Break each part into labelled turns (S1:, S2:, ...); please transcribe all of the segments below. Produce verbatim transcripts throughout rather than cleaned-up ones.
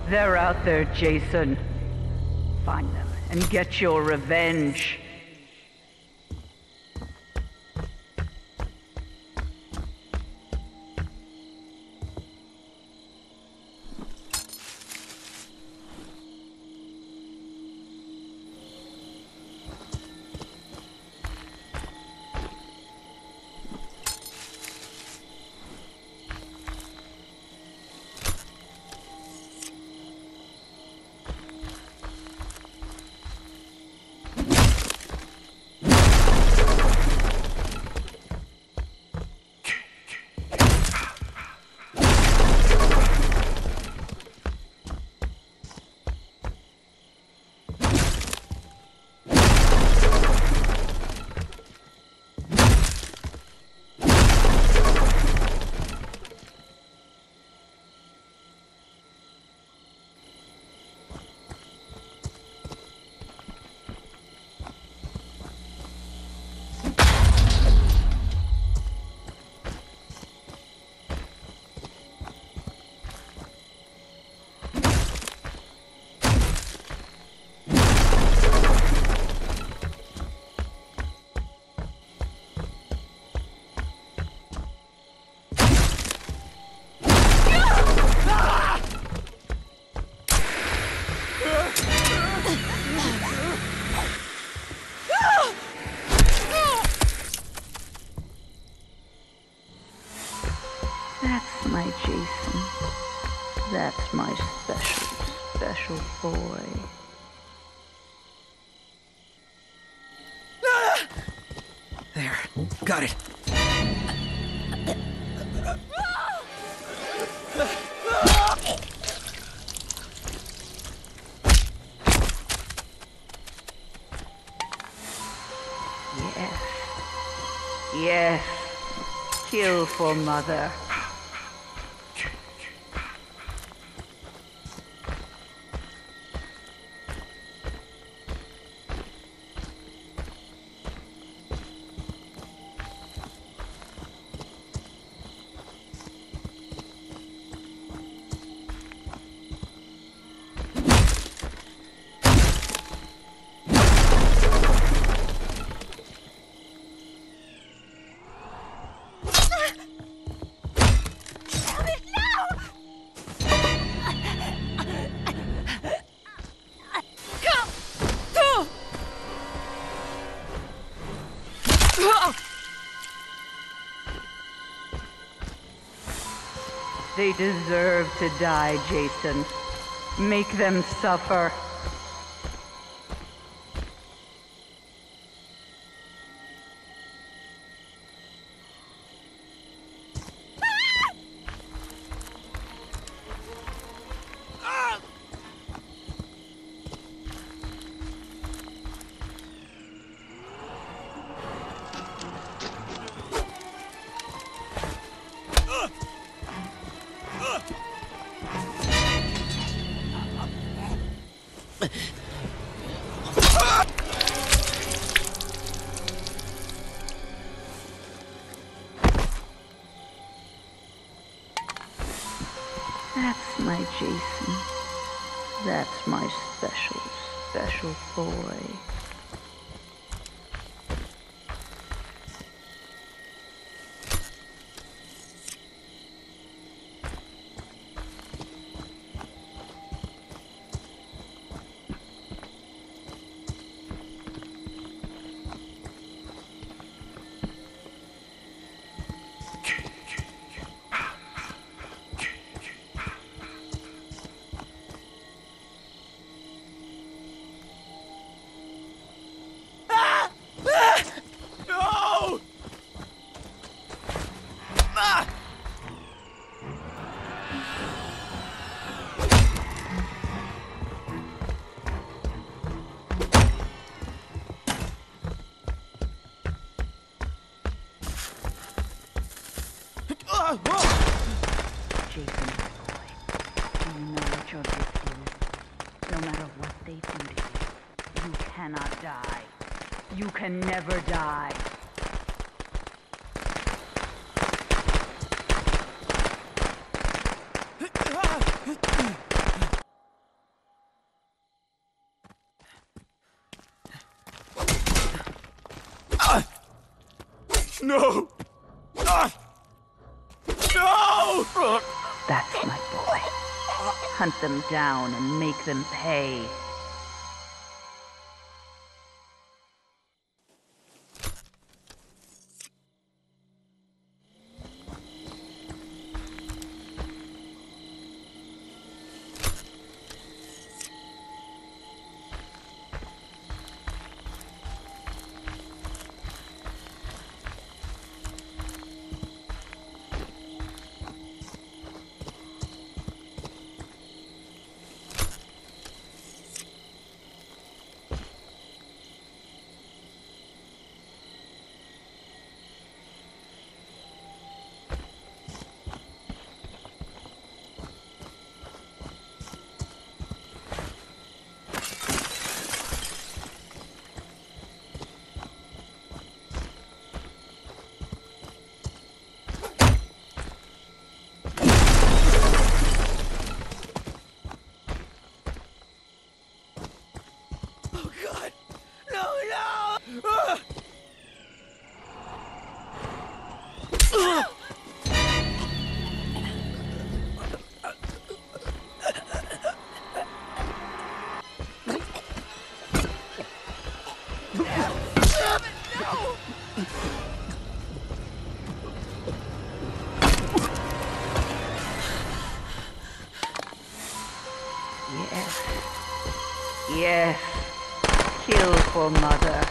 S1: They're out there, Jason. Find them and get your revenge. That's my Jason. That's my special, special boy.
S2: There. Got it.
S1: Yes. Yes. Kill for Mother. They deserve to die, Jason. Make them suffer. That's my Jason. That's my special, special boy. Jason, my boy, do you know what your gift is? No matter what they do to you, you cannot die. You can never die.
S2: No! Ah! No!
S1: That's my boy. Hunt them down and make them pay. Yes. Yes. Kill for mother.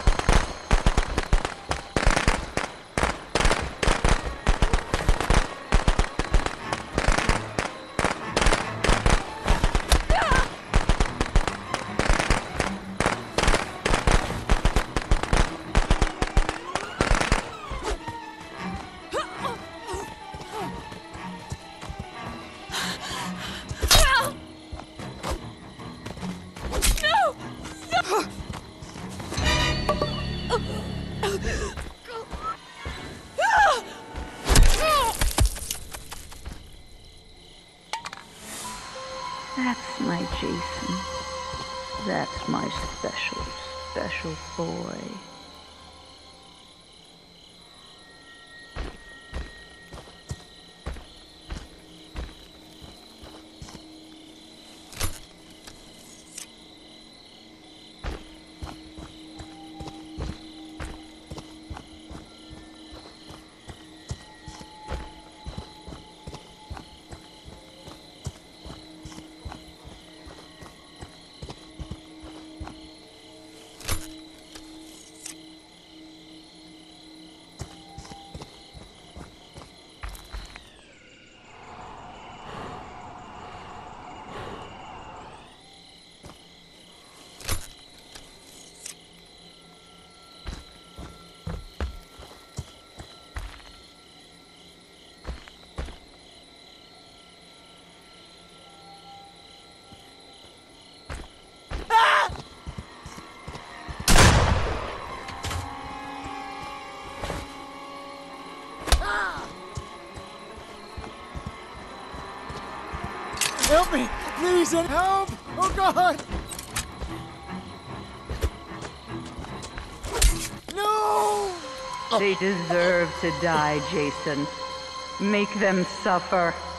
S1: That's my Jason. That's my special, special boy.
S3: Help me! Please, help! Oh, God! No!
S1: They deserve to die, Jason. Make them suffer.